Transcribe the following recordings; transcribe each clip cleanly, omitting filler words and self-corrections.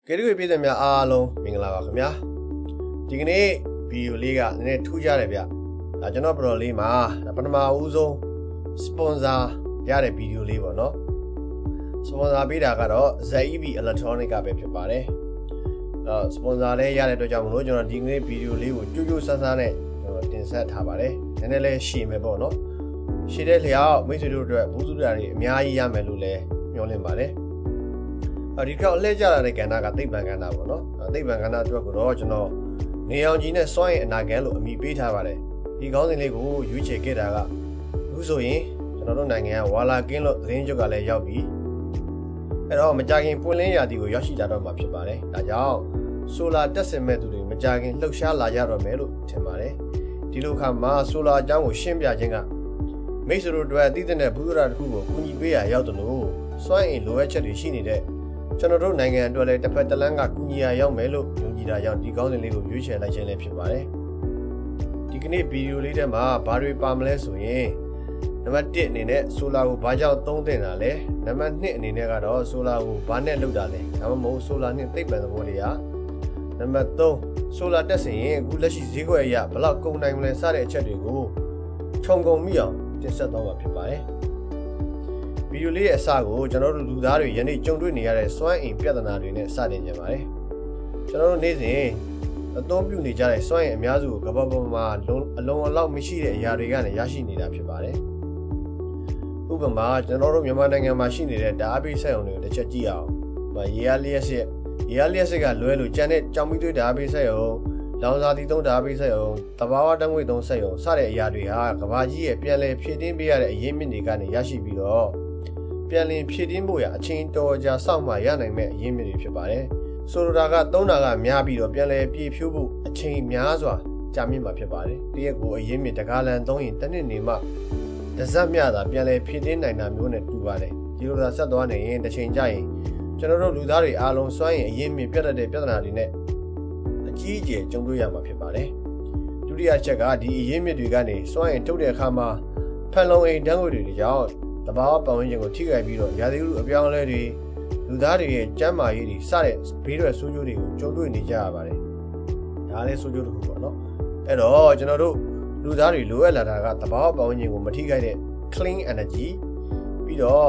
ကဲဒီပြည်သက်များအားလုံးမင်္ဂလာပါခင်ဗျာဒီကနေ့ဗီဒီယိုလေးကနည်းနည်းထူးခြားတယ်ဗျဒါကျွန်တော်ပတော်လေးမှာပထမဦးဆုံးစပွန်ဆာရတဲ့ဗီဒီယိုလေးပေါ့နော်စပွန်ဆာပေးတာကတော့ ZEB Electronic ကပဲဖြစ်ပါတယ်စပွန်ဆာလေးရတဲ့အတွက်ကြောင့်မလို့ကျွန်တော်ဒီကနေ့ဗီဒီယိုလေးကိုကြိုးကြိုးဆန်းဆန်းနဲ့ကျွန်တော်တင်ဆက်ထားပါတယ်နည်းနည်းလေးရှည်မယ်ပေါ့နော်ရှည်တဲ့လျောက်မိတ်ဆွေတို့အတွက်ဘူးစုတာတွေအများကြီးရမယ်လို့လည်းမျှော်လင့်ပါတယ်ဒီကောက်လှည့်ကြလာတဲ့ကဏ္ဍကသိပ္ပံကဏ္ဍပေါ့နော်သိပ္ပံကဏ္ဍအတွက်ကတော့ကျွန်တော်နေအောင်ကြီးနဲ့စွန့်ရင်အနာဂတ်လို့အမည်ပေးထားပါတယ်ဒီကောင်းစဉ်လေးကိုရွေးချယ်ခဲ့တာကအခုဆိုရင်ကျွန်တော်တို့နိုင်ငံကဝါလာကင်းလို့သတင်းကြွကလည်းရောက်ပြီအဲ့တော့မကြခင်ပွင့်လင်းရာသီကိုရောက်ရှိလာတော့မှာဖြစ်ပါတယ်ဒါကြောင့်ဆိုလာတက်စင်မဲ့သူတွေမကြခင်လှုပ်ရှားလာကြတော့မယ်လို့ထင်ပါတယ်ဒီလိုခါမှာဆိုလာအကြောင်းကိုရှင်းပြခြင်းကမိတ်ဆွေတို့အတွက်အသီးသနဲ့ဘူးရာတစ်ခုကိုကူညီပေးရရောက်တယ်လို့စွန့်ရင်လိုအပ်ချက်တွေရှိနေတဲ့ကျွန်တော်တို့နိုင်ငံအတွက်လည်းတစ်ဖက်တစ်လမ်းကကူညီရရောက်မယ်လို့ယုံကြည်တာကြောင့်ဒီကောင်းစဉ်လေးကိုရွေးချယ်လိုက်ခြင်းလည်းဖြစ်ပါတယ်ဒီကနေ့ဗီဒီယိုလေးထဲမှာဘာတွေပါမလဲဆိုရင်နံပါတ်1အနေနဲ့ဆိုလာကိုဘာကြောင့်သုံးသင့်တာလဲနံပါတ်2အနေနဲ့ကတော့ဆိုလာကိုဘာနဲ့လုပ်တာလဲဒါမှမဟုတ်ဆိုလာနဲ့သိပ္ပံသဘောတရားနံပါတ်3ဆိုလာတက်စင်ရင်အခုလက်ရှိဈေးကွက်အရဘလောက်ကုန်နိုင်မလဲစတဲ့အချက်တွေကိုခြုံငုံမိအောင်တင်ဆက်သွားမှာဖြစ်ပါတယ်ဗီဒီယိုလေးရဲ့အစကိုကျွန်တော်တို့လူသားတွေယနေ့ကြုံတွေ့နေရတဲ့စွမ်းအင်ပြဿနာတွေနဲ့စတင်ကြပါတယ်ကျွန်တော်တို့နေ့စဉ်အသုံးပြုနေကြတဲ့စွမ်းအင်အများစုကိုကမ္ဘာပေါ်မှာအလုံးအလောက်မရှိတဲ့အရာတွေကနေရရှိနေတာဖြစ်ပါတယ်ဥပမာကျွန်တော်တို့မြန်မာနိုင်ငံမှာရှိနေတဲ့ဓာတ်အားပေးစက်ရုံတွေကိုတစ်ချက်ကြည့်အောင်ရေအားလျှက်စစ်ကလွဲလို့ကျန်တဲ့ကြောင်မီးသွေးဓာတ်အားပေးစက်ရုံလောင်စာတီသုံးဓာတ်အားပေးစက်ရုံတဘာဝတန်းငွေသုံးစက်ရုံစတဲ့အရာတွေဟာကမ္ဘာကြီးရဲ့ပြန်လည်ဖြည့်တင်းပေးရတဲ့အရင်းမြစ်တွေကနေရရှိပြီးတော့ပြန်လည်ဖြည့်တင်းဖို့ရအချိန်တော်ကြာစောင့်မှရနိုင်မဲ့အရင်းမြစ်တွေဖြစ်ပါတယ်ဆိုလိုတာကသုံးတာကများပြီးတော့ပြန်လည်ပြေဖြိုးဖို့အချိန်များစွာကြာမြင့်မှာဖြစ်ပါတယ်တရက်ကိုအရင်းမြစ်တကားလန်သုံးရင်တစ်နှစ်နေမှတစ်စက်မျှသာပြန်လည်ဖြည့်တင်းနိုင်တာမျိုးနဲ့တူပါတယ်ဒီလိုသာဆက်သွားနေရင်တစ်ချိန်ကြာရင်ကျွန်တော်တို့လူသားတွေအားလုံးစွမ်းရင်အရင်းမြစ်ပြတ်တဲ့ပြဿနာတွေနဲ့အကြီးအကျယ်ကြုံတွေ့ရမှာဖြစ်ပါတယ်ဒုတိယချက်ကဒီအရင်းမြစ်တွေကနေစွမ်းရင်ထုတ်တဲ့အခါမှာဖန်လုံအိမ်ဓာတ်ငွေ့တွေကြောင့်တဘာဝပတ်ဝန်းကျင်ကိုထိခိုက်ပြီးတော့ရာသီဥတုအပြောင်းအလဲတွေလူသားတွေရဲ့ကျန်းမာရေးတွေစတဲ့ဘေးထွက်ဆိုးကျိုးတွေကိုကြုံတွေ့နေကြရပါတယ်ဒါလည်းဆိုးကျိုးတစ်ခုပေါ့နော်အဲ့တော့ကျွန်တော်တို့လူသားတွေလိုအပ်လာတာကတဘာဝပတ်ဝန်းကျင်ကိုမထိခိုက်တဲ့ clean energy ပြီးတော့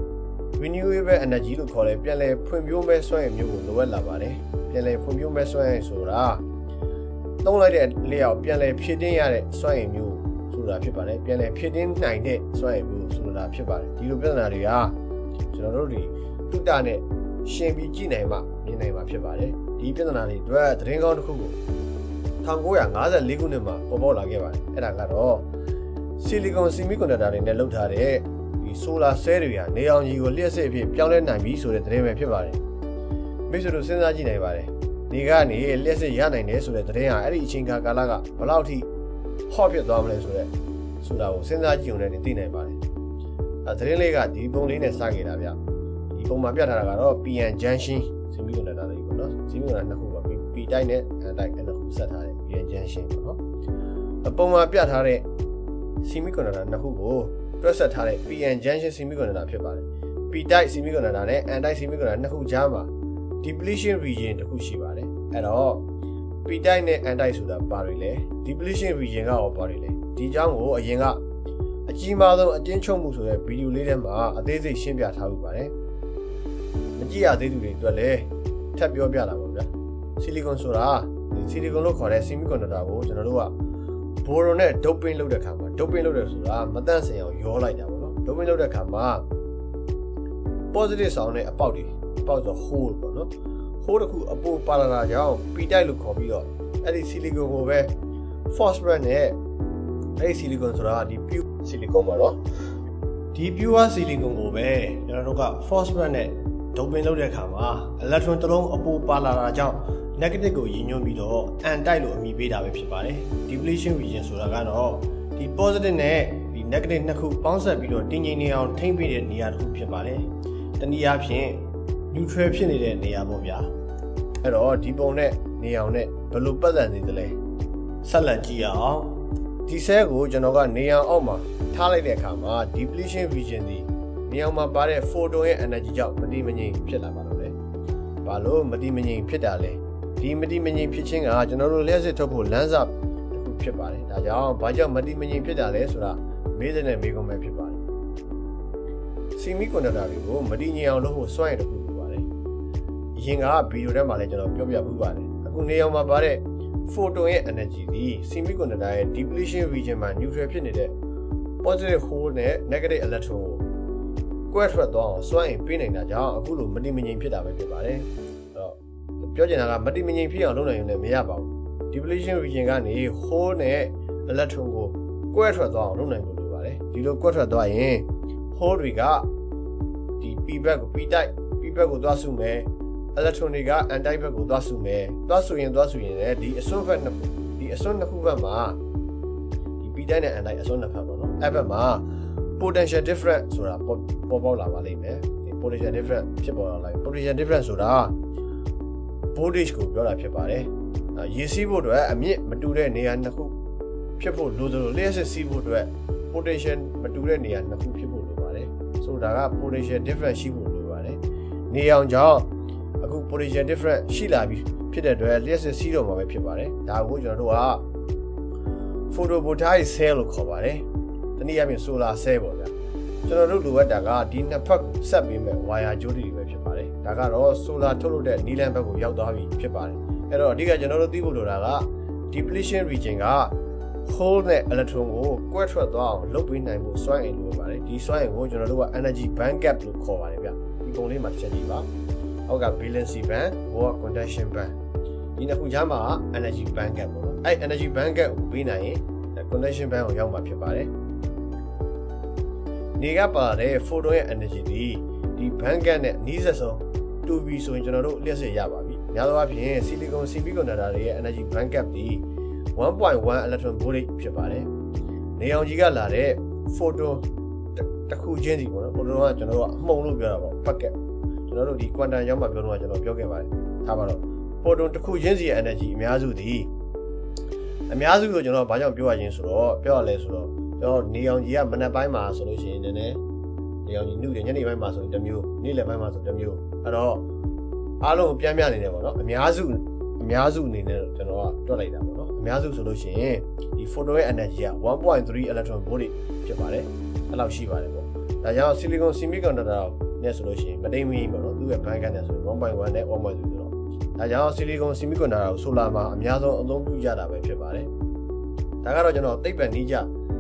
renewable energy လို့ခေါ်တဲ့ပြန်လည်ဖွံ့ဖြိုးမဲ့စွမ်းအင်မျိုးကိုလိုအပ်လာပါတယ်ပြန်လည်ဖွံ့ဖြိုးမဲ့စွမ်းအင်ဆိုတာသုံးလိုက်တဲ့လျှောက်ပြန်လည်ဖြည့်တင်းရတဲ့စွမ်းအင်မျိုးဆိုတာဖြစ်ပါတယ်ပြန်လည်ဖြည့်တင်းနိုင်တဲ့စွမ်းအင်မျိုးဆိုတာဖြစ်ပါတယ်ဒီလိုပြဿနာတွေကကျွန်တော်တို့တွေတုတ္တနဲ့ရှင်ပြီးကြည့်နိုင်မှမြင်နိုင်မှာဖြစ်ပါတယ်ဒီပြဿနာတွေအတွက်သတင်းကောင်းတစ်ခုကို1954ခုနှစ်မှာပေါ်ပေါက်လာခဲ့ပါတယ်အဲ့ဒါကတော့ဆီလီကွန်ဆီမီကွန်ဒက်တာတွေနဲ့လုပ်ထားတဲ့ဒီဆိုလာဆဲတွေဟာနေအောင်ကြီးကိုလျှက်စစ်အဖြစ်ပြောင်းလဲနိုင်ပြီဆိုတဲ့သတင်းပဲဖြစ်ပါတယ်မိတ်ဆွေတို့စဉ်းစားကြည့်နိုင်ပါတယ်ဒီကနေလျှက်စစ်ရနိုင်တယ်ဆိုတဲ့သတင်းဟာအဲ့ဒီအချိန်ကာလကဘယ်လောက်ထိဟော့ဖြစ်သွားမလဲဆိုတာကိုစဉ်းစားကြည့်ုံနဲ့သိနိုင်ပါတယ်သတင်းလေးကဒီပုံလေးနဲ့စခဲ့တာဗျဒီပုံမှာပြထားတာကတော့ PN Junction ဆီမီကွန်ဒက်တာတွေပေါ့နော်ဆီမီကွန်ဒက်တာနှစ်ခုပါ P တိုက်နဲ့ N တိုက်အဲ့လိုဆက်ထားတဲ့ PN Junction ပေါ့နော်ပုံမှာပြထားတဲ့ဆီမီကွန်ဒက်တာနှစ်ခုကိုတွဲဆက်ထားတဲ့ PN Junction ဆီမီကွန်ဒက်တာဖြစ်ပါတယ် P တိုက်ဆီမီကွန်ဒက်တာနဲ့ N တိုက်ဆီမီကွန်ဒက်တာနှစ်ခုကြားမှာ depletion region တစ်ခုရှိပါတယ်အဲ့တော့ P တိုက်နဲ့ N တိုက်ဆိုတာဘာတွေလဲ depletion region ကရောဘာတွေလဲဒီအကြောင်းကိုအရင်ကအကြီးမားဆုံးအတင်းချုပ်မှုဆိုတဲ့ဗီဒီယိုလေးထဲမှာအသေးစိတ်ရှင်းပြထားလို့ပါတယ်မကြည့်ရသေးသူတွေအတွက်လည်းထပ်ပြောပြတာပါဗျာဆီလီကွန်ဆိုတာဆီလီကွန်လို့ခေါ်တဲ့ဆီမီကွန်ဒက်တာကိုကျွန်တော်တို့ကဘိုရွန်နဲ့ဒိုပင်းလုပ်တဲ့အခါမှာဒိုပင်းလုပ်တယ်ဆိုတာမတန့်စင်အောင်ရောလိုက်တာပေါ့နော်ဒိုပင်းလုပ်တဲ့အခါမှာ positive ဆောင်တဲ့အပေါက်ဆို hole ပေါ့နော် hole တစ်ခုအပိုပါလာတာကြောင့် P တိုက်လို့ခေါ်ပြီးတော့အဲ့ဒီဆီလီကွန်ကိုပဲ phosphorus နဲ့အဲ့ဒီဆီလီကွန်ဆိုတာဒီ pure ဆီလီကွန်ပါတော့ဒီ pure ဆီလီကွန်ကိုပဲကျွန်တော်တို့က phosphorus နဲ့ဒိုပင်းလုပ်တဲ့အခါမှာ electron တစ်လုံးအပိုပါလာတာကြောင့် negative ကိုရည်ညွှန်းပြီးတော့ N တိုက်လို့အမည်ပေးတာပဲဖြစ်ပါတယ် depletion region ဆိုတာကတော့ဒီ positive နဲ့ဒီ negative နှစ်ခုပေါင်းစပ်ပြီးတော့တင်းငိမ့်နေအောင်ထိမ့်ပေးတဲ့နေရာတစ်ခုဖြစ်ပါတယ်တနည်းအားဖြင့် neutral ဖြစ်နေတဲ့နေရာပေါ့ဗျာအဲ့တော့ဒီပုံနဲ့နေအောင်နဲ့ဘယ်လိုပတ်သက်နေသလဲဆက်လက်ကြည့်အောင်ဒီဆဲကိုကျွန်တော်ကနေအောင်အောက်မှာထားလိုက်တဲ့အခါမှာ depletion region ဒီနေအောင်မှာပါတဲ့ photon ရဲ့ energy ကြောင့်မတည်မငြိမ်ဖြစ်လာပါတော့တယ်ဘာလို့မတိမငြိမ်ဖြစ်တာလဲဒီမတိမငြိမ်ဖြစ်ခြင်းကကျွန်တော်တို့လျှက်စစ်ထုတ်ဖို့လမ်းစာတစ်ခုဖြစ်ပါတယ်ဒါကြောင့်ဘာကြောင့်မတိမငြိမ်ဖြစ်တာလဲဆိုတာမေးတဲ့မေးခွန်းပဲဖြစ်ပါတယ်စီမီကွန်ဒတာတွေကိုမတိငြိမ်အောင်လုပ်ဖို့စွမ်းရည်တစ်ခုဖြစ်ပါတယ်အရင်ကဗီဒီယိုထဲမှာလည်းကျွန်တော်ပြောပြပူးပါတယ်အခုနေအောင်မှာပါတဲ့ photon ရဲ့ energy ဒီ semiconductor ရဲ့ depletion region မှာ neutral ဖြစ်နေတဲ့ positive hole နဲ့ negative electron ကိုကွဲထွက်သွားအောင်စွမ်းအင်ပေးနိုင်တာကြောင့်အခုလိုမတိမငြိမ်ဖြစ်တာပဲဖြစ်ပါတယ်အဲ့တော့ပြောချင်တာကမတိမငြိမ်ဖြစ်အောင်လုပ်နိုင်ရင်လည်းမရပါဘူး depletion region ကနေ hole နဲ့ electron ကိုကွဲထွက်သွားအောင်လုပ်နိုင်ဖို့လိုပါတယ်ဒီလိုကွဲထွက်သွားရင် hole တွေကဒီ p back ကို p type p back ကိုသွားစုမယ်electron တွေက n type ဘက်ကိုသွားစုမယ်သွားစုရင်လည်းဒီအစွန်းဘက်နှစ်ခုဒီအစွန်းနှစ်ခုဘက်မှာဒီ p type နဲ့ n type အစွန်းနှစ်ဖက်ပေါ့နော်အဲ့ဘက်မှာ potential difference ဆိုတာပေါ်ပေါက်လာပါလိမ့်မယ်ဒီ potential difference ဖြစ်ပေါ်လာလိုက် potential difference ဆိုတာ voltage ကိုပြောတာဖြစ်ပါတယ်ရေစီးဖို့အတွက်အမြင့်မတူတဲ့နေရာနှစ်ခုဖြစ်ဖို့လိုသလိုလျှက်စစ်စီးဖို့အတွက် potential မတူတဲ့နေရာနှစ်ခုဖြစ်ဖို့လိုပါတယ်ဆိုတာက potential difference ရှိဖို့လိုပါတယ်နေအောင်ကြောင့်အခု potential difference ရှိလာပြီဖြစ်တဲ့အတွက်လျှက်စစ်စီးတော့မှာပဲဖြစ်ပါတယ်ဒါကိုကျွန်တော်တို့က photovoltaic cell လို့ခေါ်ပါတယ်တနည်းအားဖြင့် solar cell ပေါ့ဗျာကျွန်တော်တို့လိုအပ်တာကဒီနှစ်ဖက်ကိုဆက်ပေးမဲ့ wire ကြိုးတွေပဲဖြစ်ပါတယ်ဒါကတော့ solar ထုတ်လုပ်တဲ့နီလန်ဘက်ကိုရောက်သွားပြီဖြစ်ပါတယ်အဲ့တော့အဓိကကျွန်တော်တို့သိဖို့လိုတာက depletion region က hole နဲ့ electron ကိုကွဲထွက်သွားအောင်လုပ်ပေးနိုင်ဖို့စွမ်းအင်လိုပါတယ်ဒီစွမ်းအင်ကိုကျွန်တော်တို့က energy band gap လို့ခေါ်ပါတယ်ဗျဒီပုံလေးမှာတစ်ချက်ကြည့်ပါအောက်က valency band ဘောက conduction band ဒီနှစ်ခုကြားမှာ energy band gap ပေါ့နော်အဲ့ energy band gap ကိုပေးနိုင်ရင် conduction band ကိုရောက်မှာဖြစ်ပါတယ်နေကပါတဲ့ photon ရဲ့ energy ဒီ band gap နဲ့နီးစပ်ဆုံးတူပြီဆိုရင်ကျွန်တော်တို့လျှက်စစ်ရပါပြီများသောအားဖြင့် silicon semiconductor တွေရဲ့ energy band gap ဒီ 1.1 electron volt ဖြစ်ပါတယ်နေအောင်ကြီးကလာတဲ့ photon တစ်ခုချင်းစီပေါ့နော် photon ကကျွန်တော်တို့အမှုန်လို့ပြောတာပေါ့ packetကျွန်တော်တို့ဒီ quantum ရောက်မှပြောတော့ကျွန်တော်ပြောခဲ့ပါတယ်ထားပါတော့ photon တစ်ခုချင်းစီရဲ့ energy အများစုကိုကျွန်တော်ဘာကြောင့်ပြောရချင်းဆိုတော့ပြောရလဲဆိုတော့ကျွန်တော်နေအောင်ကြီးကမနက်ပိုင်းမှာဆိုလို့ရှိရင်နည်းနည်းနေအောင်ကြီးနှုတ်တယ်ညနေပိုင်းမှာဆိုရင်တစ်မျိုးနေ့လယ်ပိုင်းမှာဆိုတစ်မျိုးအဲ့တော့အားလုံးပြန်ပြနေတယ်ပေါ့နော်အများစုအနေနဲ့ကျွန်တော်ကတွက်လိုက်တာပေါ့နော်အများစုဆိုလို့ရှိရင်ဒီ photon ရဲ့ energy က 1.3 electron volt ဖြစ်ပါတယ်အဲ့လောက်ရှိပါတယ်ပေါ့ဒါကြောင့် silicon semiconductor နဲ့ဆိုလို့ရှိရင်မတိမ်မီပေါ့နော်သူ့ရဲ့ band gap နဲ့ဆိုရင် 1.1 နဲ့ 1.3 ဆိုတော့ဒါကြောင့် silicon semiconductor ကို solar မှာအများဆုံးအသုံးပြုကြတာပဲဖြစ်ပါတယ်ဒါကတော့ကျွန်တော်သိပ္ပံနည်းကျ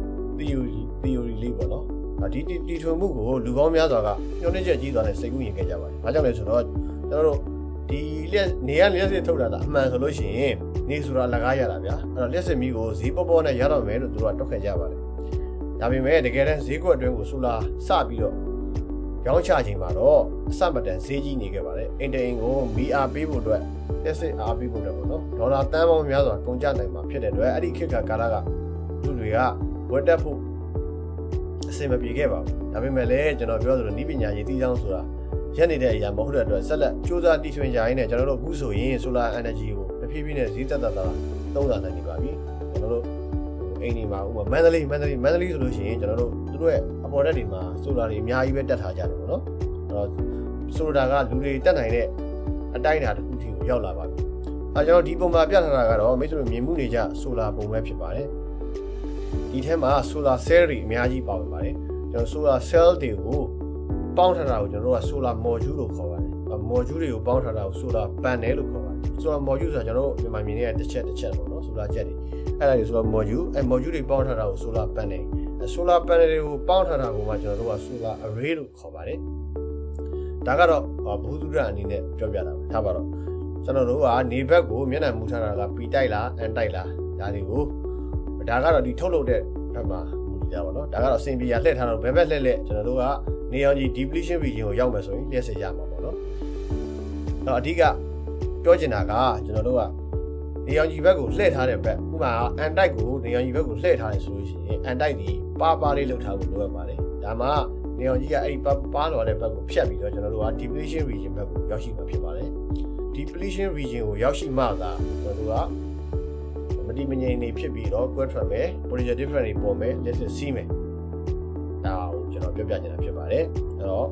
theory လေးပေါ့နော်ဒီတီထွင်မှုကိုလူပေါင်းများစွာကညှို့နှိမ့်ချက်ကြီးစွာနဲ့စိတ်ကူးရင်ခဲ့ကြပါတယ်ဘာကြောင့်လဲဆိုတော့ကျွန်တော်တို့ဒီနေရလျှက်စစ်ထုတ်တာအမှန်ဆိုလို့ရှိရင်နေဆိုတာလကားရတာဗျာအဲ့တော့လျှက်စစ်မီးကိုဈေးပေါ်နဲ့ရတော့မယ်လို့သူတို့ကတွက်ခဲ့ကြပါတယ်ဒါပေမဲ့တကယ်တမ်းဈေးကွက်အတွင်းကိုဆိုလာစပြီးတော့ရောင်းချချိန်မှာတော့အစမတန်ဈေးကြီးနေခဲ့ပါတယ်အင်တာအင်ကိုမီအားပေးဖို့အတွက်လျှက်စစ်အားပေးဖို့အတွက်ပေါ့နော်ဒေါ်လာတန်းပေါင်းများစွာကုန်ကျနိုင်မှာဖြစ်တဲ့အတွက်အဲ့ဒီခေတ်ကာလကလူတွေကဝတ်တက်ဖို့အဆင်မပြေခဲ့ပါဘူးဒါပေမဲ့လည်းကျွန်တော်ပြောသလိုဤပညာရေးတည်ဆောင်ဆိုတာရက်နေတဲ့အရာမဟုတ်တဲ့အတွက်ဆက်လက်စူးစမ်းတည်ထွင်ကြရင်းနဲ့ကျွန်တော်တို့အခုဆိုရင် solar energy ကိုတဖြည်းဖြည်းနဲ့ဈေးသက်သက်သာသုံးလာနိုင်နေပါပြီကျွန်တော်တို့အိမ်ဒီမှာဥပမာမန္တလေးဆိုလို့ရှိရင်ကျွန်တော်တို့သူတို့ရဲ့အပေါ်ဓာတ်တွေမှာ solar တွေအများကြီးပဲတက်ထားကြတယ်ပေါ့နော်အဲ့တော့ solar ကလူတွေတက်နိုင်တဲ့အတိုင်းအတာတစ်ခုထိကိုရောက်လာပါပြီအဲကျွန်တော်ဒီပုံမှာပြထားတာကတော့မိတ်ဆွေတို့မြင်မှုနေကြ solar ပုံပဲဖြစ်ပါတယ်ဒီထဲမှာ solar cell တွေအများကြီးပါဝင်ပါတယ်ကျွန်တော် solar cell တွေကိုပေါင်းထားတာကိုကျွန်တော်တို့က solar module လို့ခေါ်ပါတယ် module တွေကိုပေါင်းထားတာကို solar panel လို့ခေါ်ပါတယ် solar module ဆိုတာကျွန်တော်တို့မြန်မာမြင်နေတဲ့တစ်ချက်ပေါ့နော် solar jet တွေအဲ့ဒါတွေ solar module module တွေပေါင်းထားတာကို solar panel solar panel တွေကိုပေါင်းထားတာကိုမှကျွန်တော်တို့က solar array လို့ခေါ်ပါတယ်ဒါကတော့ဘူးသူရအနေနဲ့ပြောပြတာပါထားပါတော့ကျွန်တော်တို့ကနေဘက်ကိုမျက်နှာမူထားတာက p တိုက်လား n တိုက်လားဒါတွေကိုဒါကတော့ဒီထုတ်လုပ်တဲ့ဘက်မှာမူတည်ကြပါတော့ဒါကတော့စင်ပီယာလှည့်ထားတော့ဘယ်ဘက်လှည့်ကျွန်တော်တို့ကနေအောင်ကြီး depletion region ကိုရောက်မယ်ဆိုရင်လျှက်စစ်ရမှာပေါ့နော်တော့အဓိကပြောချင်တာကကျွန်တော်တို့ကနေအောင်ကြီးဘက်ကိုလှည့်ထားတဲ့ဘက်ဥပမာ n တိုက်ကိုနေအောင်ကြီးဘက်ကိုလှည့်ထားတယ်ဆိုလို့ရှိရင် n တိုက်ဒီပါလေးလှုပ်ထားဖို့လိုအပ်ပါတယ်ဒါမှနေအောင်ကြီးကအဲ့ဒီပါလော်တဲ့ဘက်ကိုဖြတ်ပြီးတော့ကျွန်တော်တို့က depletion region ဘက်ကိုရောက်ရှိမှာဖြစ်ပါတယ် depletion region ကိုရောက်ရှိမှသာကျွန်တော်တို့ကမတိမငြိမ်နေဖြစ်ပြီးတော့ကွဲထွက်မယ် potential difference တွေပေါ်မယ်လက်စစ်စီးမယ်ဒါကိုကျွန်တော်ပြောပြချင်တာဖြစ်ပါတယ်အဲ့တော့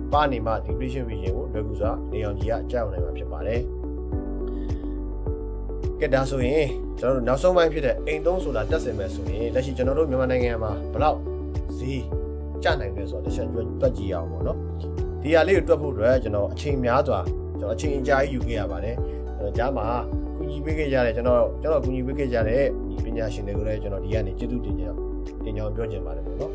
ပါနေမှ depletion region ကိုလွယ်ကူစွာနေအောင်ကြီးကကြောက်နိုင်မှာဖြစ်ပါတယ်ကဲဒါဆိုရင်ကျွန်တော်တို့နောက်ဆုံးပိုင်းဖြစ်တဲ့အိမ်သုံးဆိုတာတက်စင်မယ်ဆိုရင်လက်ရှိကျွန်တော်တို့မြန်မာနိုင်ငံမှာဘလောက်ဈေးကျနိုင်လဲဆိုတော့တစ်ချက်တွက်ကြည့်အောင်ပေါ့နော်ဒီဟာလေးကိုတွက်ဖို့အတွက်ကျွန်တော်အချိန်များစွာကျွန်တော်အချိန်အကြာကြီးယူခဲ့ရပါတယ်ကြားမှာကူညီပေးခဲ့ကြတယ်ကျွန်တော်ကူညီပေးခဲ့ကြတဲ့ဒီပညာရှင်တွေကိုလည်းကျွန်တော်ဒီကနေကျေးဇူးတင်ကြောင်းပြောချင်ပါတယ်ပေါ့နော်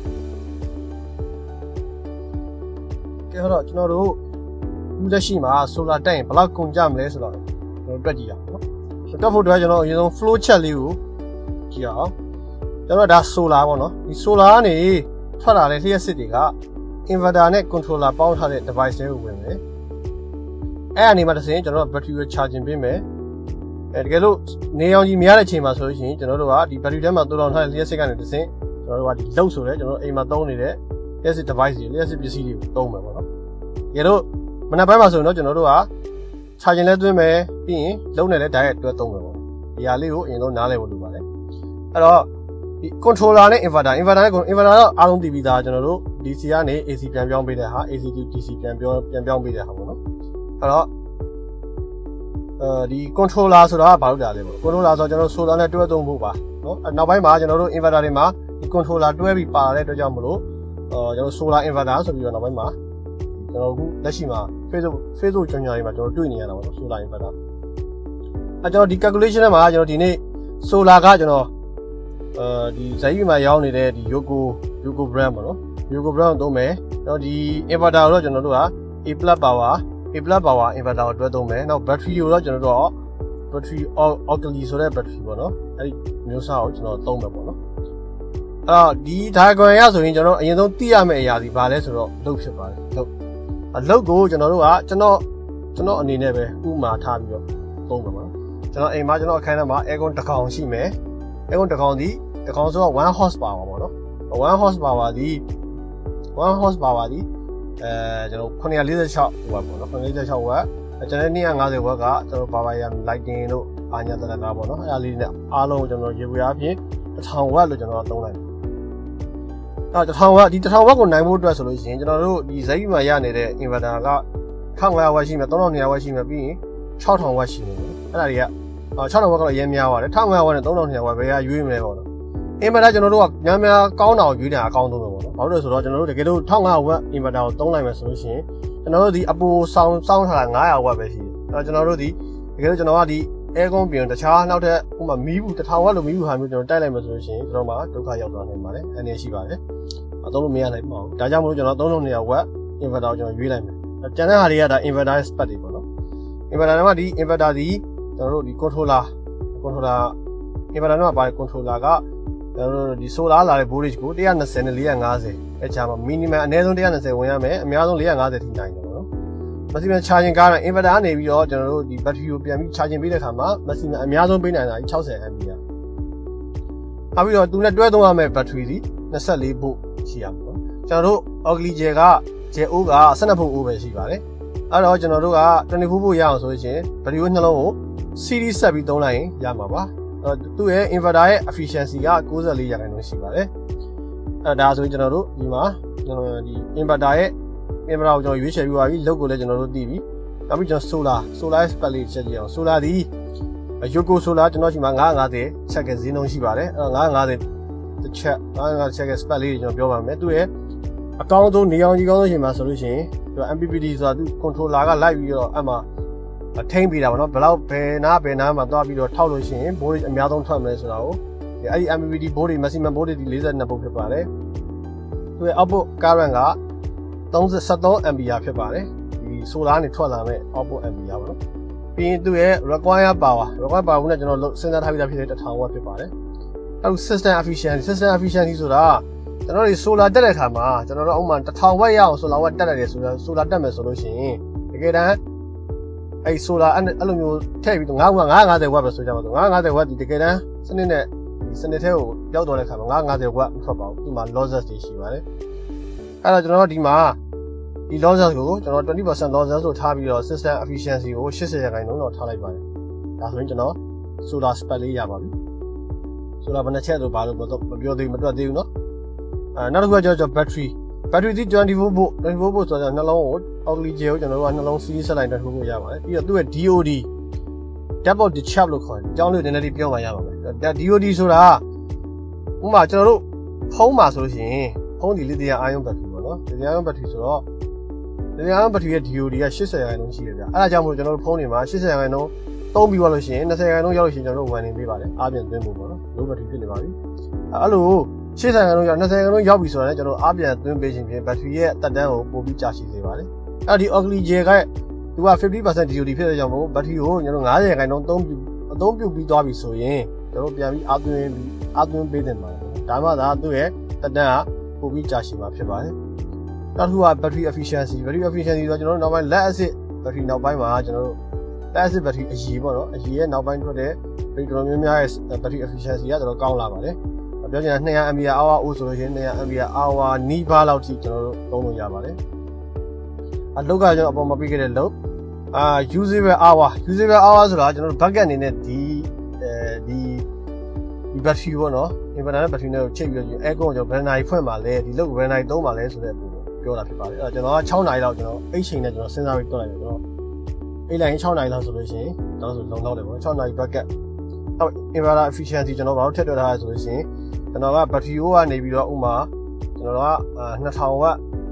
ကဲတော့ကျွန်တော်တို့အခုလက်ရှိမှာ solar တက်ရင်ဘယ်လောက်ကုန်ကြမလဲဆိုတော့ကျွန်တော်တွက်ကြည့်ရအောင်နော်တွက်ဖို့အတွက်ကျွန်တော်အရင်ဆုံး flow chart လေးကိုကြည့်အောင်ကျွန်တော်ဒါ solar ပေါ့နော်ဒီ solar ကနေထွက်လာတဲ့လျှက်စစ်တွေက inverter နဲ့ controller ပေါင်းထားတဲ့ device တွေကိုဝင်မယ်အဲ့အနေမှာတစ်စင်းကျွန်တော်တို့ battery ကို charging ပေးမယ်တကယ်လို့နေအောင်ကြီးမရတဲ့အချိန်မှာဆိုလို့ရှိရင်ကျွန်တော်တို့ကဒီ battery ထဲမှာတိုးလောင်ထားတဲ့လျှက်စစ်ကနေတစ်စင်းကျွန်တော်တို့ကဒီလှုပ်ဆိုတဲ့ကျွန်တော်အိမ်မှာသုံးနေတဲ့လျှက်စစ် device တွေလျှက်စစ်ပစ္စည်းတွေကိုသုံးမယ်ပေါ့နော်တကယ်လို့မနက်ပိုင်းမှာဆိုရင်တော့ကျွန်တော်တို့က charging လဲသွင်းမယ်ပြီးရင်လုံးနဲ့လဲ direct တွဲသုံးမယ်ပေါ့ဒီဟာလေးကိုအရင်ဆုံးနားလည်ဖို့လိုပါတယ်အဲ့တော့ဒီ controller နဲ့ inverter တော့အားလုံးသိပြီးသားကျွန်တော်တို့ DC ကနေ AC ပြန်ပြောင်းပေးတဲ့ဟာ AC to DC ပြန်ပြောင်းပေးတဲ့ဟာပေါ့နော်အဲ့တော့ဒီ controller ဆိုတာကဘာလို့တာလဲပေါ့ controller ဆိုတော့ကျွန်တော် solar နဲ့တွဲသုံးဖို့ပါနော်နောက်ပိုင်းမှာကျွန်တော်တို့ inverter တွေမှာဒီ controller တွဲပြီးပါတဲ့အတွက်ကြောင့်မလို့ကျွန်တော် solar inverter ဆိုပြီးတော့နောက်ပိုင်းမှာကျွန်တော်အခုလက်ရှိမှာ Facebook ကြောင်ညာတွေမှာကျွန်တော်တွေ့နေရတာပေါ့နော် solar inverter ကျွန်တော်ဒီ calculation ထဲမှာကျွန်တော်ဒီနေ့ solar ကကျွန်တော်ဒီဇာတ်ကြီးမှာရောင်းနေတဲ့ဒီ Yogo brand ပေါ့နော် Yogo brand ကိုသုံးမယ်ကျွန်တော်ဒီ inverter ကိုတော့ကျွန်တော်တို့က A+ power inverter ကိုတွဲသုံးမယ်နောက် battery ကိုတော့ကျွန်တော်တို့က battery auxiliary ဆိုတဲ့ battery ပေါ့နော်အဲ့ဒီမျိုးစားကိုကျွန်တော်သုံးမယ်ပေါ့နော်အဲ့တော့ဒီ diagram ရဆိုရင်ကျွန်တော်အရင်ဆုံးသိရမယ့်အရာဒီဘာလဲဆိုတော့လုပ်ဖြစ်ပါတယ်လုပ်ကိုကျွန်တော်တို့ကကျွန်တော်အနေနဲ့ပဲဥမာထားပြီးတော့သုံးမှာပါကျွန်တော်အိမ်မှာကျွန်တော်အခန်းထဲမှာ aircon တစ်ကောင်ရှိမယ် aircon တစ်ကောင်ဆိုတော့1 horsepower ပေါ့နော်1 horsepower ဒီကျွန်တော်946 watt ပေါ့နော်946 watt ကျွန်တော်250 watt ကကျွန်တော် Bavarian lighting တို့အာညာတရကားပေါ့နော်အဲ့ဒါလေးနဲ့အားလုံးကျွန်တော်ရေပွေအားဖြင့်1000 watt လို့ကျွန်တော်သုံးလိုက်တယ်အဲ့1000 watt ဒီ1000 watt ကိုနိုင်ဖို့အတွက်ဆိုလို့ရှိရင်ကျွန်တော်တို့ဒီဇက်ကြီးမှာရနေတဲ့ inverter က1500 watt ရှိမယ်3200 watt ရှိမယ်ပြီးရင်6000 watt ရှိမယ်အဲ့ဒါတွေက6000 watt ကတော့အရင်များပါတယ်1500 watt နဲ့3200 watt ဘယ်ကရွေးမလဲပေါ့နော်inverter ကျွန်တော်တို့ကများကောင်းတာကိုရွေးတာအကောင်းဆုံးပဲပေါ့နော်ဘာလို့လဲဆိုတော့ကျွန်တော်တို့တကယ်လို့1500 watt inverter ကိုသုံးလိုက်မယ်ဆိုလို့ရှိရင်ကျွန်တော်တို့ဒီအပိုစောင်းထားတာ900 watt ပဲရှိတယ်အဲ့တော့ကျွန်တော်တို့ဒီတကယ်လို့ကျွန်တော်ကဒီ aircon ပြင်တခြားနောက်ထပ်ဥပမာမီးဘူး1000 watt လို့မီးဘူးဟာမျိုးကျွန်တော်တိုက်လိုက်မယ်ဆိုလို့ရှိရင်ကျွန်တော်မှဒုက္ခရောက်သွားနိုင်ပါတယ်အနေရှိပါတယ်အသုံးလို့မရနိုင်ပါဘူးဒါကြောင့်မလို့ကျွန်တော်3200 watt inverter ကိုကျွန်တော်ရွေးလိုက်မယ်ကျန်တဲ့ဟာတွေကဒါ inverter spec တွေပေါ့နော် inverter ထဲမှာဒီ inverter ဒီကျွန်တော်တို့ဒီ controller inverter ထဲမှာပါတဲ့ controller ကကျွန်တော်တို့ဒီ solar လာတဲ့ voltage ကို120နဲ့450အဲ့ချာမှာ minimum အနည်းဆုံး120ဝင်ရမယ်အများဆုံး450ထိနိုင်တယ်ပေါ့နော် maximum charging ကားတော့ inverter ကနေပြီးတော့ကျွန်တော်တို့ဒီ battery ကိုပြန်ပြီး charging ပေးတဲ့အခါမှာ maximum အများဆုံးပေးနိုင်တာ60 ampere နောက်ပြီးတော့သူနဲ့တွဲသုံးရမယ့် battery ဒီ24 volt ရှိရမှာပေါ့ကျွန်တော်တို့ auxiliary gel က gel O က12 volt O ပဲရှိပါတယ်အဲ့တော့ကျွန်တော်တို့က24 volt ရအောင်ဆိုလို့ရှိရင် battery ကိုနှလုံးကို series ဆက်ပြီးသုံးလိုက်ရင်ရမှာပါသူ့ရဲ့ inverter ရဲ့ efficiency က94%ရှိပါတယ်အဲ့ဒါဆိုရင်ကျွန်တော်တို့ဒီမှာဒီ inverter ရဲ့ inverter ကိုကျွန်တော်ရွေးချယ်ပြီးပါပြီလုပ်ကိုလည်းကျွန်တော်တို့သိပြီနောက်ပြီးကျွန်တော် solar spec လေးချက်ကြည့်အောင် solar ဒီ Yogo solar ကျွန်တော်ရှိမှာ950ချက်ကဈေးနှုန်းရှိပါတယ်အဲ့တော့950တစ်ချက်950ချက်က spec လေးကျွန်တော်ပြောပါမယ်သူ့ရဲ့အကောင်းဆုံးနေအောင်ကြီးကောင်းဆုံးချိန်မှာဆိုလို့ရှိရင်သူ MPPT ဆိုတာသူ controller ကလိုက်ပြီးတော့အဲ့မှာထိမ့်ပေးတာပေါ့နော်ဘယ်လောက်ဘယ်နာမှာသွားပြီးတော့ထောက်လို့ရှိရင် voltage အများဆုံးထွက်မလဲဆိုတာကိုအဲ့ဒီ MPPT voltage maximum voltage ဒီ42 volt ဖြစ်ပါတယ်သူရဲ့ output current က73 ampere ဖြစ်ပါတယ်ဒီ solar ကနေထွက်လာမဲ့ output ampere ပေါ့နော်ပြီးရင်သူရဲ့ require power နဲ့ကျွန်တော်စဉ်းစားထားပြီးသားဖြစ်တဲ့1000 watt ဖြစ်ပါတယ်အဲ့ system efficiency ဆိုတာကျွန်တော်တို့ solar တက်တဲ့အခါမှာကျွန်တော်တို့အောက်မှာ1000 watt ရအောင် solar watt တက်ရတယ်ဆိုတော့ solar တက်မယ်ဆိုလို့ရှိရင်တကယ်တမ်းအဲ့ solar အဲ့လိုမျိုးထည့်ပြီးတော့950 watt ပဲဆိုကြပါစို့950 watt ဒီတကယ်တမ်းစနစ်နဲ့ဒီစနစ်ထဲကိုရောက်တော့တဲ့အခါမှာ950 watt မထွက်ပါဘူးဒီမှာ losses တွေရှိပါတယ်အဲ့တော့ကျွန်တော်တို့ဒီမှာဒီ losses ကိုကျွန်တော် 20% losses ဆိုထားပြီးတော့ system efficiency ကို80%တော့ထားလိုက်ပါတယ်ဒါဆိုရင်ကျွန်တော် solar spec လေးရပါပြီ solar ဘယ်နှချက်လို့ဘာလို့မပြောသေးဘူးမတွက်သေးဘူးเนาะနောက်တစ်ခုကကျွန်တော် battery battery ဒီ24 volt ဆိုတော့နှလုံးကို ugly gel ကျွန်တော်တို့ကနှလုံးစီးဆက်လိုက်တော့ထိုးဖို့ရပါတယ်ပြီးတော့သူ့ရဲ့ DOD double discharge လို့ခေါ်တယ်အကြောင်းလေးနည်းနည်းလေးပြောမှရပါမယ်ဒါ DOD ဆိုတာဥပမာကျွန်တော်တို့ဖုန်းမှာဆိုလို့ရှိရင်ဖုန်းဒီလီသီယမ်အိုင်ယွန်ဘက်ထရီပေါ့နော်လီသီယမ်အိုင်ယွန်ဘက်ထရီဆိုတော့လီသီယမ်အိုင်ယွန်ဘက်ထရီရဲ့ DOD က80%ရှိတယ်ဗျအဲ့ဒါကြောင့်မို့ကျွန်တော်တို့ဖုန်းတွေမှာ80%သုံးပြီးသွားလို့ရှိရင်20%ရောက်လို့ရှိရင်ကျွန်တော်တို့ဝန်နေပေးပါတယ်အားပြန်သွင်းဖို့ပေါ့နော် low battery ဖြစ်နေပါပြီအဲ့လို80%ရောက်20%ရောက်ပြီဆိုတော့ကျွန်တော်အားပြန်သွင်းပေးခြင်းဖြင့်ဘက်ထရီရဲ့တက်တန်းကိုပိုပြီးကြာရှည်စေပါတယ်အဲ့ဒီ ugly gel ကသူက 50% DOD ဖြစ်တဲ့ကြောင့်မို့ဘက်ထရီကိုကျွန်တော်90%အသုံးပြုပြီးသွားပြီဆိုရင်ကျွန်တော်ပြန်ပြီးအားသွင်းပေးတင်ပါတယ်ဒါမှသာသူ့ရဲ့တက်တန်းကပိုပြီးကြာရှည်မှာဖြစ်ပါတယ်နောက်တစ်ခုက battery efficiency ဆိုတော့ကျွန်တော်တို့နောက်ပိုင်း lead acid battery နောက်ပိုင်းမှာကျွန်တော်တို့ lead acid battery အရည်ပေါ့နော်အရည်ရဲ့နောက်ပိုင်းထွက်တဲ့ battery တော်တော်များများရဲ့ battery efficiency ကတော်တော်ကောင်းလာပါတယ်ပြောချင်တာ200 mAh ဆိုလို့ရှိရင်200 mAh နီးပါးလောက်ထိကျွန်တော်တို့သုံးလို့ရပါတယ်အလောက်ကကျွန်တော်အပေါ်မှာပြီးခဲ့တဲ့လောက် usable hour ဆိုတာကျွန်တော်တို့ bucket အနေနဲ့ဒီဘက်ထရီပေါ့နော် inverter နဲ့ဘက်ထရီနဲ့ကိုချိန်ပြီးတော့ air con ကိုကျွန်တော်ဘယ်နာရီဖွင့်ပါလဲဒီလောက်ဘယ်နာရီသုံးပါလဲဆိုတဲ့ပုံပြောတာဖြစ်ပါတယ်အဲ့တော့ကျွန်တော်က6နာရီလောက်ကျွန်တော်အိတ်ချိန်နဲ့ကျွန်တော်စဉ်းစားပြီးတွက်လိုက်တယ်ကျွန်တော်အိတ်လိုက်ရင်6နာရီလောက်ဆိုလို့ရှိရင်ကျွန်တော်ဆိုလုံလောက်တယ်ပေါ့6နာရီ bucket နောက် inverter efficiency ကျွန်တော်ဘာလို့ထည့်တွက်ထားလဲဆိုလို့ရှိရင်ကျွန်တော်ကဘက်ထရီကိုကနေပြီးတော့ဥမာကျွန်တော်က2000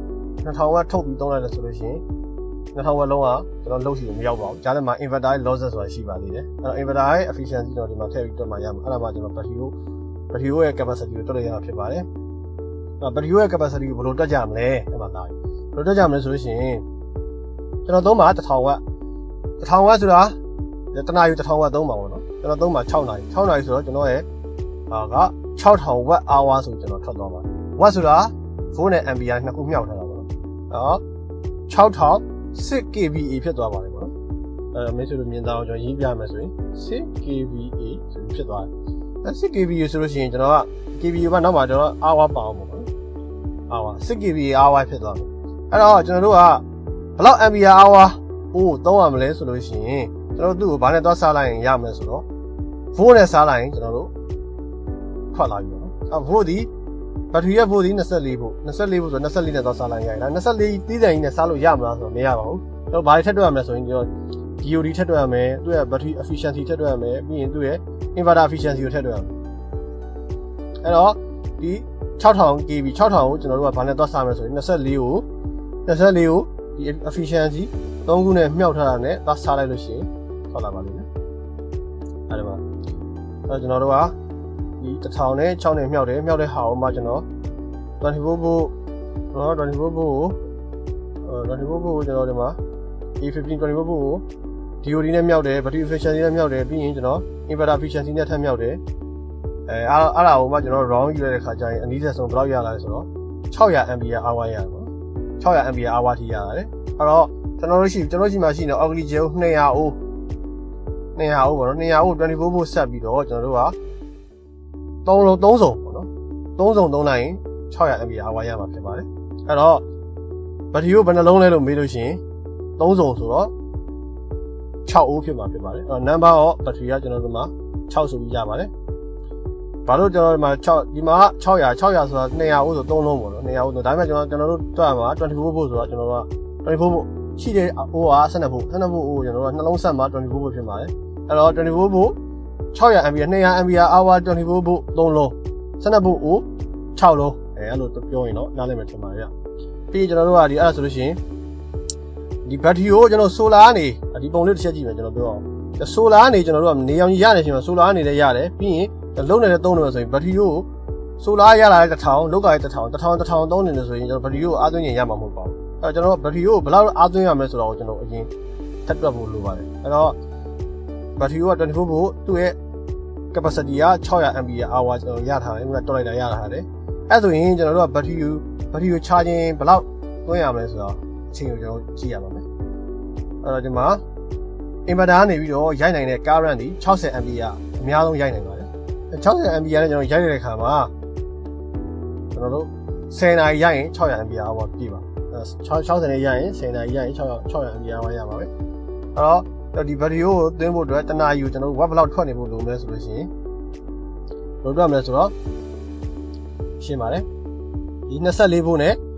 watt ထုတ်ပြီးသုံးလိုက်တယ်ဆိုလို့ရှိရင်2000 watt လုံးကကျွန်တော်လုံးရှိလို့မရောက်ပါဘူး။ကြားထဲမှာ inverter ရဲ့ losses ဆိုတာရှိပါသေးတယ်။အဲ့တော့ inverter ရဲ့ efficiency တော့ဒီမှာထည့်ပြီးတွက်မှရမှာ။အဲ့ဒါမှကျွန်တော်ဘက်ထရီကိုရဲ့ capacity ကိုတွက်လို့ရမှာဖြစ်ပါတယ်။အဲ့ဘက်ထရီရဲ့ capacity ကိုဘယ်လိုတွက်ကြမလဲ။အဲ့မှာလာပြီ။ဘယ်လိုတွက်ကြမလဲဆိုလို့ရှိရင်ကျွန်တော်သုံးမှာ1000 watt ဆိုတာတနာရီ1000 watt သုံးပါပေါ့နော်။ကျွန်တော်သုံးမှာ6နာရီဆိုတော့ကျွန်တော်ရဲ့က6000 watt hour ဆိုကျွန်တော်ထွက်သွားပါတယ် watt ဆိုတာ volt နဲ့ ampere နှစ်ခုမြှောက်ထားတာပေါ့နော်6000 6kVA ဖြစ်သွားပါတယ်ပေါ့နော်မိတ်ဆွေတို့မြင်သားအောင်ကျွန်တော်ရေးပြမယ်ဆိုရင် 6kVA ဆိုပြီးဖြစ်သွားတယ်6kVA ဆိုလို့ရှိရင်ကျွန်တော်က kVA ကနောက်မှာကျွန်တော် hour ပါအောင်ပေါ့နော် hour 6kVA hour ဖြစ်သွားတယ်အဲ့တော့ကျွန်တော်တို့ကဘယ်လောက် ampere hour ကိုသုံးရမလဲဆိုလို့ရှိရင်ကျွန်တော်တို့သူ့ကိုဘာနဲ့သွားစားလိုက်ရင်ရမယ်ဆိုတော့ volt နဲ့စားလိုက်ရင်ကျွန်တော်တို့ထွက်လာပြီပေါ့နော်volt ဒီဘက်ထရီရဲ့ volt ဒီ24 volt ဆို24နဲ့သွားစားလိုက်ရတယ်ဒါ24တီးတဲ့ကြီးနဲ့စားလို့ရမလားဆိုတော့မရပါဘူးကျွန်တော်ဘာတွေထည့်တွက်ရမလဲဆိုရင်ကျွန်တော် DOD ထည့်တွက်ရမယ်သူ့ရဲ့ battery efficiency ထည့်တွက်ရမယ်ပြီးရင်သူ့ရဲ့ inverter efficiency ကိုထည့်တွက်ရမယ်အဲ့တော့ဒီ6000 kV 6000ကိုကျွန်တော်တို့ကဘာနဲ့သွားစားမလဲဆိုရင်24ကိုဒီ efficiency 3ခုနဲ့မြှောက်ထားတာနဲ့သွားစားလိုက်လို့ရှိရင်ထွက်လာပါလိမ့်မယ်အဲ့ဒါပါအဲ့ကျွန်တော်တို့ကဒီ1000နဲ့6နဲ့မြှောက်တဲ့ဟာကိုမှကျွန်တော်24 volt နော်24 volt ကိုကျွန်တော်ဒီမှာ A15 24 volt ကို DOD နဲ့မြှောက်တယ် battery efficiency နဲ့မြှောက်တယ်ပြီးရင်ကျွန်တော် inverter efficiency နဲ့ထပ်မြှောက်တယ်အဲ့ဒါကိုမှကျွန်တော် round ယူရတဲ့ခါကျရင်အနည်းဆုံးဘယ်လောက်ရလာလဲဆိုတော့600 ampere hour ရတယ်ပေါ့600 ampere hour ထိရတယ်အဲ့တော့ကျွန်တော်တို့ရှိမှရှိနေ ugly gel 200 ohm ပေါ့နော်200 ohm 24 volt ဆက်ပြီးတော့ကျွန်တော်တို့က3စုံပေါ့နော်3စုံသုံးလိုက်ရင်600 ampere hour ရမှာဖြစ်ပါတယ်အဲ့တော့ဘက်ထရီကိုဘယ်နှလုံးလဲလို့မေးလို့ရှိရင်3စုံဆိုတော့6 ohm ဖြစ်မှာဖြစ်ပါတယ်အဲ့တော့ number of battery ကကျွန်တော်တို့မှာ6ဆိုပြီးရပါတယ်ဘာလို့ကျွန်တော်ဒီမှာ600ဆိုတာ200 ohm ဆို3လုံးပေါ့နော်200 ohm ဆိုဒါပေမဲ့ကျွန်တော်တို့တွက်မှာ24 volt ဆိုတော့ကျွန်တော်တို့က24 volt ရှိတဲ့ ohm က12 volt 12 volt ကိုကျွန်တော်တို့ကနှလုံးဆက်မှာ24 volt ဖြစ်ပါတယ်အဲ့တော့24 volt 600 ampere 200 ampere hour 24 volt 3လုံး12 volt ကို6လုံးအဲ့လိုပြောရင်တော့နားလည်မယ်ထင်ပါတယ်ဗျပြီးကျွန်တော်တို့ကဒီအဲ့ဒါဆိုလို့ရှိရင်ဒီဘက်ထရီကိုကျွန်တော်ဆိုလာကနေဒီပုံလေးတစ်ချက်ကြည့်မယ်ကျွန်တော်ပြောအောင်ဆိုလာကနေကျွန်တော်တို့ကနေအောင်ရနေချိန်မှာဆိုလာကနေလည်းရတယ်ပြီးရင်လုံးနေတဲ့သုံးနေမှာဆိုရင်ဘက်ထရီကိုဆိုလာရလာတဲ့1000လောက်ကရဲ့1000သုံးနေတယ်ဆိုရင်ကျွန်တော်ဘက်ထရီကိုအားသွင်းရင်ရမှာမဟုတ်ပါဘူးအဲ့တော့ကျွန်တော်ဘက်ထရီကိုဘယ်လောက်အားသွင်းရမလဲဆိုတော့ကျွန်တော်အရင်ထပ်တွက်ဖို့လိုပါတယ်အဲ့တော့ဘက်ထရီက24 volt သူ့ရဲ့ capacity က600 ampere hour ကျွန်တော်ရထားတယ်ဥပမာတွက်လိုက်တာရထားတယ်အဲ့ဆိုရင်ကျွန်တော်တို့ကဘက်ထရီကို charging ဘယ်လောက်သွင်းရမလဲဆိုတော့အချိန်ကိုကျွန်တော်ကြည့်ရပါမယ်အဲ့တော့ဒီမှာ inverter ကနေပြီးတော့ရိုက်နိုင်တဲ့ current ဒီ60 ampere အများဆုံးရိုက်နိုင်ပါတယ်60 ampere နဲ့ကျွန်တော်ရိုက်တဲ့အခါမှာကျွန်တော်တို့10နာရီရိုက်ရင်600 ampere hour ပြည့်ပါ60နဲ့ရိုက်ရင်10နာရီရိုက်ရင်600 ampere hour ရပါမယ်အဲ့တော့ဒီဘက်ထရီကိုသွင်းဖို့အတွက်တနာရီကိုကျွန်တော်တို့ watt ဘယ်လောက်ထွက်နေဖို့လိုမလဲဆိုလို့ရှိရင်ဘယ်လိုတွက်မလဲဆိုတော့ရှင်းပါတယ်ဒီ24 volt နဲ့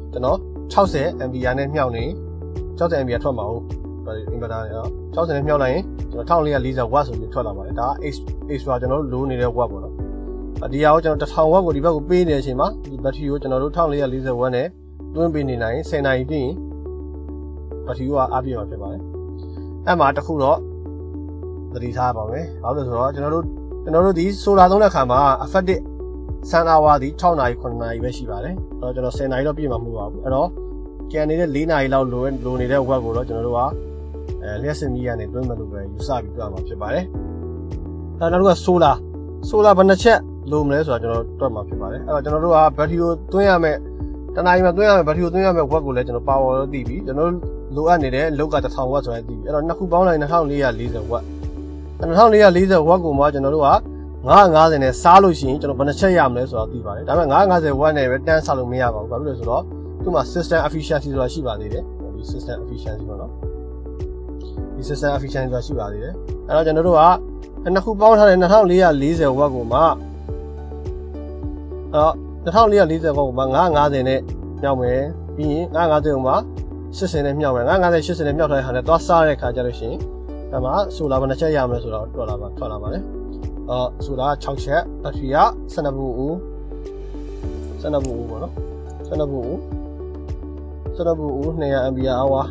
ကျွန်တော်60 ampere နဲ့မြှောက်နေ60 ampere ထွက်မှာဟုတ်inverter နဲ့60နဲ့မြှောက်လိုက်ရင်ကျွန်တော်1440 watt ဆိုပြီးထွက်လာပါတယ်ဒါက extra ကျွန်တော်တို့လိုနေတဲ့ watt ပေါ့နော်ဒီဟာကိုကျွန်တော်1000 watt ကိုဒီဘက်ကိုပေးနေတဲ့အချိန်မှာဒီ battery ကိုကျွန်တော်တို့1440 watt နဲ့တွင်းပေးနေနိုင်10နာရီပြည့်ရင် battery ကအားပြည့်မှာဖြစ်ပါတယ်အဲ့မှာတစ်ခုတော့သတိထားပါမယ်ဘာလို့လဲဆိုတော့ကျွန်တော်တို့ဒီ solar သုံးတဲ့အခါမှာ effective sun hour ဒီ6နာရီ9နာရီပဲရှိပါတယ်အဲ့တော့ကျွန်တော်10နာရီတော့ပြည့်မှာမဟုတ်ပါဘူးအဲ့တော့ကျန်နေတဲ့4နာရီလောက်လိုနေတဲ့ watt ကိုတော့ကျွန်တော်တို့ကလျှက်စစ်မီးကနေတွင်းမယ်လို့ပဲယူဆပြီးပြမှာဖြစ်ပါတယ်နောက်တစ်ခုက solar ဘယ်နှချက်လိုမလဲဆိုတာကျွန်တော်တွက်မှာဖြစ်ပါတယ်အဲ့တော့ကျွန်တော်တို့က battery ကိုသွင်းရမယ်တနားရီမှာသွင်းရမယ် battery ကိုသွင်းရမယ် watt ကိုလည်းကျွန်တော် power လို့သိပြီကျွန်တော်လိုအပ်နေတဲ့လောက်က1000 watt ဆိုရင်သိပြီအဲ့တော့နှစ်ခုပေါင်းလိုက်2440 watt 2440 watt ကိုမှကျွန်တော်တို့က950နဲ့စားလို့ရှိရင်ကျွန်တော်ဘယ်နှချက်ရမလဲဆိုတာသိပါတယ်ဒါပေမဲ့950 watt နဲ့ပဲတန်းစားလို့မရပါဘူးဘာဖြစ်လို့လဲဆိုတော့သူ့မှာ system efficiency ဆိုတာရှိပါသေးတယ်ဒီ system efficiency ပေါ့နော်ဒီ system efficiency ဆိုတာရှိပါသေးတယ်အဲ့တော့ကျွန်တော်တို့ကနှစ်ခုပေါင်းထားတဲ့2440 watt ကိုမှ2440 watt ကိုမှ950နဲ့မြှောက်မယ်ပြီးရင်950ကိုမှ80နဲ့မြှောက်မယ်950 80နဲ့မြှောက်ထားတဲ့ဟာနဲ့သွားစားတဲ့ခါကျလို့ရှိရင်အဲ့မှာဆိုလာဘယ်နှချက်ရမလဲဆိုတော့ထွက်လာပါတယ်ဆိုလာ6ချက်ဘက်ထရီက12ဘူးဦးပေါ့နော်12ဘူးဦး200 ampere hour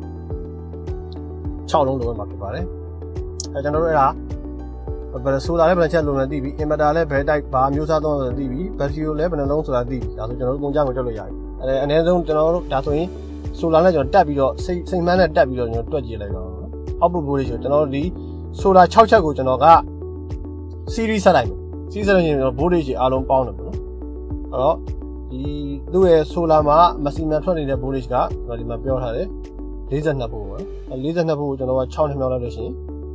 6လုံးလိုမှာဖြစ်ပါတယ်အဲကျွန်တော်တို့အဲ့ဒါဘယ်ဆိုလာလည်းဘယ်နှချက်လိုလဲသိပြီ inverter လည်းဘယ်တိုက်ဘာမျိုးစားသုံးလဲသိပြီ battery ကိုလည်းဘယ်နှလုံးဆိုတာသိပြီဒါဆိုကျွန်တော်တို့ပုံကြကိုတွက်လို့ရပြီအနည်းဆုံးကျွန်တော်တို့ဒါဆိုရင်ဆိုလာနဲ့ကျွန်တော်တက်ပြီးတော့စိတ်မှန်းနဲ့တက်ပြီးတော့ကျွန်တော်တွက်ကြည့်လိုက်တော့output voltage ကိုကျွန်တော်တို့ဒီ solar 6ချက်ကိုကျွန်တော်က series ဆက်လိုက်မယ် series ဆက်လို့ရင်ကျွန်တော် voltage အားလုံးပေါင်းတယ်ပေါ့နော်အဲ့တော့ဒီသူ့ရဲ့ solar မှာ maximum ထွက်နေတဲ့ voltage ကကျွန်တော်ဒီမှာပြောထားတယ်42 volt ပေါ့နော်42 volt ကိုကျွန်တော်က6နဲ့မြောက်လိုက်လို့ရှိရင်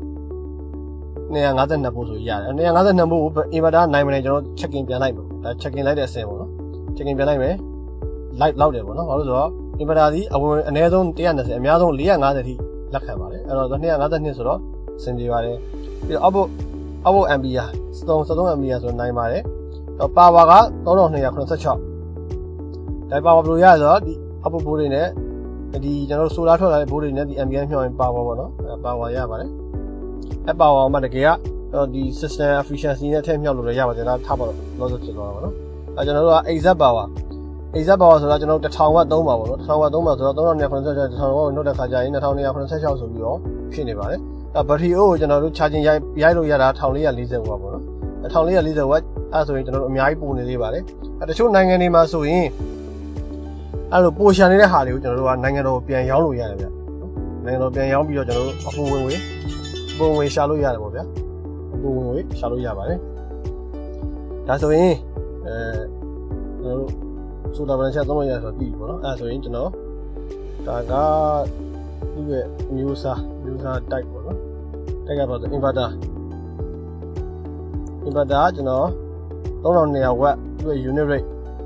252 volt ဆိုရတယ်252 volt ကို inverter နိုင်မနေကျွန်တော် checking ပြန်လိုက်ပေါ့ဒါ checking လိုက်တဲ့အဆင့်ပေါ့နော် checking ပြန်လိုက်မယ် light လောက်တယ်ပေါ့နော်ဘာလို့ဆိုတော့ inverter ဒီအနည်းဆုံး120အများဆုံး450ထိလက်ခံပါတယ်အဲ့တော့252ဆိုတော့စင်ပြေပါတယ်ပြီးတော့ output ampere 73 ampere ဆိုနိုင်ပါတယ်တော့ power က3286ဒါ power ဘယ်လိုရလဲဆိုတော့ဒီ output board တွေနဲ့ဒီကျွန်တော်တို့ solar ထွက်လာတဲ့ board တွေနဲ့ဒီ ampere ညှောင်းရင် power ပေါ့နော် power ရပါတယ်အဲ့ power မှာတကယ်ကဒီ system efficiency နဲ့ထည့်မြောက်လို့လည်းရပါတယ်ဒါထားပါတော့ loss ဖြစ်သွားတာပေါ့နော်အဲ့ကျွန်တော်တို့က exact power ဆိုတာကျွန်တော်တို့1000 watt သုံးပါပေါ့နော်1000 watt သုံးပါဆိုတော့3286 1000 watt ကိုနှုတ်တဲ့ခါကျရင်2286ဆိုပြီးတော့ဖြစ်နေပါတယ်အဲ့ battery ကိုကျွန်တော်တို့ charging ရိုက်လို့ရတာ1440 watt ပေါ့နော်1440 watt အဲ့ဆိုရင်ကျွန်တော်တို့အများကြီးပိုနေသေးပါတယ်အဲ့တချို့နိုင်ငံတွေမှာဆိုရင်အဲ့လိုပိုရှာနေတဲ့ဟာတွေကိုကျွန်တော်တို့ကနိုင်ငံတော်ပြန်ရောင်းလို့ရတယ်ဗျနိုင်ငံတော်ပြန်ရောင်းပြီးတော့ကျွန်တော်တို့အပိုဝင်ရှာလို့ရတယ်ပေါ့ဗျာအပိုဝင်ရှာလို့ရပါတယ်ဒါဆိုရင်ကျွန်တော်တို့solar panel ချက်သုံးလို့ရဆိုတော့ပြီးပြီပေါ့နော်အဲ့ဆိုရင်ကျွန်တော်ဒါကဒီရဲ့မျိုးစား type ပေါ့နော်တိုက်ကတော့ inverter ကျွန်တော်3200 watt ဒီရဲ့ unit rate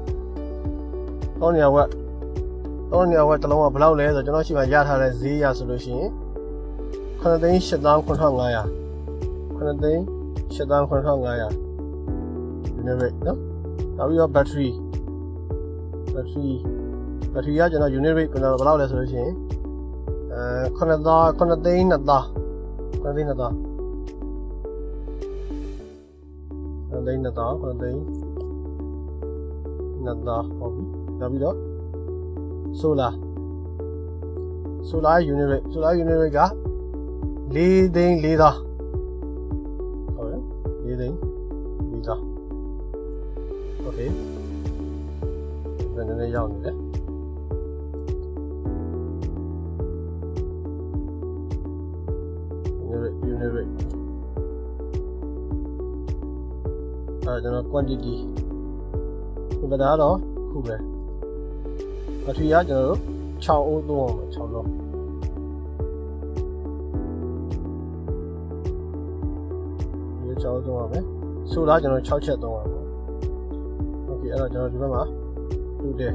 3200 watt တစ်လုံးကဘယ်လောက်လဲဆိုတော့ကျွန်တော်ရှိမှရထားတဲ့ဈေးရဆိုလို့ရှိရင်9,8500 unit rate နော်နောက်ပြီးတော့ battery ကကျွန်တော် unit rate ကျွန်တော်ဘယ်လောက်လဲဆိုလို့ရှိရင်9,200 သိန်းဟုတ်ပြီနောက်ပြီးတော့ solar unit rate က4,400,000ဟုတ်တယ်4,400,000 okay နည်းနည်းရောက်နေတယ်unit rate ကျွန်တော် quantity ဒီမှာတော့ခုပဲ battery ကကျွန်တော်တို့6အိုးသုံးအောင်6လုံးဒီ6သုံးအောင်ပဲဆိုတော့ကျွန်တော်6ချက်သုံးအောင်ပေါ့ okay အဲ့တော့ကျွန်တော်ဒီဘက်မှာတူတယ်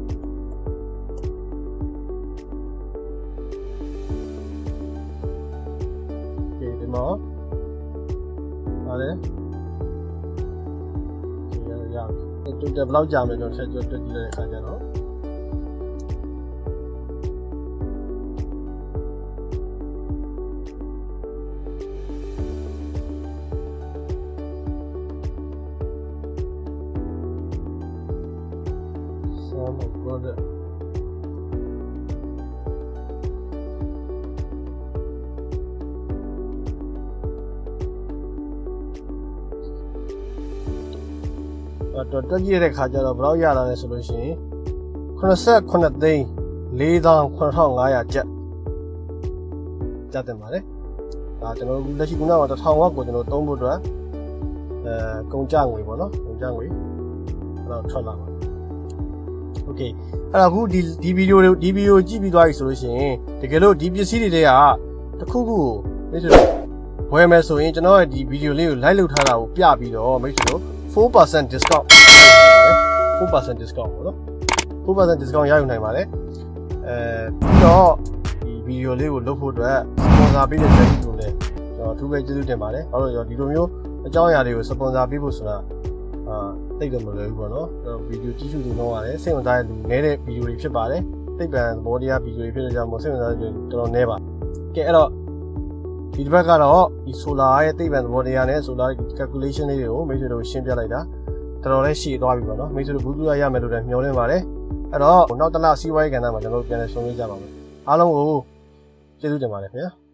ဒီမှာပါတယ်တူတယ်ဘယ်လောက်ကြာမလဲကျွန်တော်ဆက်ကြည့်တဲ့အခါကျတော့ Sum of product. Total ကြီးတဲ့ခါကျတော့ဘယ်လောက်ရလာလဲဆိုလို့ရှိရင်89သိန်း4,9500ကျပ်တယ်ပါတယ်ဒါကျွန်တော်လက်ရှိခုနက1000ဝက်ကိုကျွန်တော်သုံးဖို့အတွက်ကုန်ကြငွေပေါ့နော်ကုန်ကြငွေအဲ့တော့ထွက်လာပါโอเคအဲ့တော့အခုဒီဗီဒီယိုကြည့်ပြီးသွားပြီဆိုလို့ရှိရင်တကယ်လို့ဒီပစ္စည်းတွေတွေကတစ်ခုခုကိုမိတ်ဆွေတို့ဝယ်မယ်ဆိုရင်ကျွန်တော်ရဲ့ဒီဗီဒီယိုလေးကို like လုပ်ထားတာကိုပြပြီးတော့မိတ်ဆွေတို့4% discount 4% discount ပေါ့နော်4% discount ရယူနိုင်ပါတယ်ပြီးတော့ဒီဗီဒီယိုလေးကိုလုပ်ဖို့အတွက်စပွန်ဆာပေးတဲ့serviceကိုလည်းကျွန်တော်အထူးပဲကျေးဇူးတင်ပါတယ်။ဘာလို့လဲဆိုတော့ဒီလိုမျိုးအကြောင်းအရာတွေကိုစပွန်ဆာပေးဖို့ဆိုတာသိတော့မလွယ်ဘူးပေါ့နော်။ဗီဒီယိုကြည့်ရှုသူတော့ရတယ်စိတ်ဝင်စားတဲ့လူနည်းတဲ့ဗီဒီယိုတွေဖြစ်ပါတယ်။သိပ္ပံသဘောတရားဗီဒီယိုတွေဖြစ်တဲ့ကြောင့်မို့စိတ်ဝင်စားတဲ့လူတော်တော်နည်းပါ။ကဲအဲ့တော့ဒီတစ်ပတ်ကတော့ဒီ solar ရဲ့သိပ္ပံသဘောတရားနဲ့ solar calculation လေးတွေကိုမိတ်ဆွေတို့ရှင်းပြလိုက်တာတော်တော်လေးရှည်သွားပြီပေါ့နော်မိတ်ဆွေတို့ဘူးတူရမယ်လို့လည်းမျှော်လင့်ပါတယ်အဲ့တော့နောက်တစ်လစီးပွားရေးကဏ္ဍမှာကျွန်တော်တို့ပြန်လည်ဆွေးနွေးကြပါမယ်အားလုံးကိုကျေးဇူးတင်ပါတယ်ခင်ဗျာ